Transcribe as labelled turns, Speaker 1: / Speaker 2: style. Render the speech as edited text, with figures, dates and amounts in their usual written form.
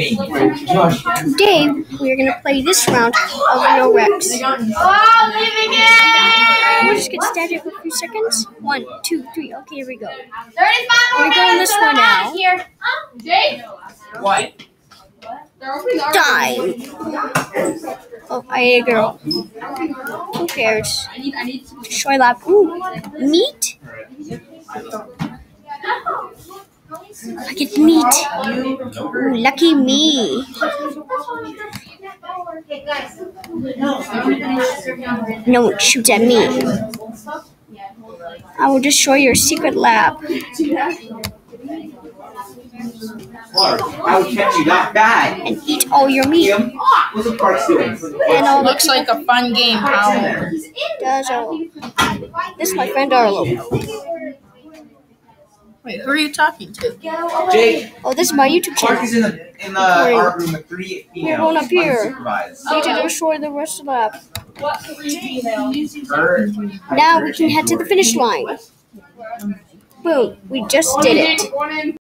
Speaker 1: Today, we're going to play this round of Rio Rex. We'll just get started for a few seconds. 1, 2, 3. Okay, here we go. We're going this one now.
Speaker 2: What?
Speaker 1: Die! Oh, I ate a girl. Who cares? Destroy lab. Ooh, meat? I get meat. Ooh, lucky me. No one shoots at me. I will destroy your secret lab.
Speaker 3: I will catch you that bad.
Speaker 1: And eat all your meat.
Speaker 3: What's the park doing?
Speaker 1: And
Speaker 2: Looks like a fun game, pal.
Speaker 1: Does this is my friend Arlo.
Speaker 2: Wait, who are you talking to?
Speaker 3: Jake.
Speaker 1: Oh, this is my YouTube channel.
Speaker 3: Park is in the art room with 3 females.
Speaker 1: We're going up here.
Speaker 3: Unsupervised.
Speaker 1: We need to destroy the rest of the lab.
Speaker 3: Bird.
Speaker 1: Now we can head to the finish line. Boom, we just did it.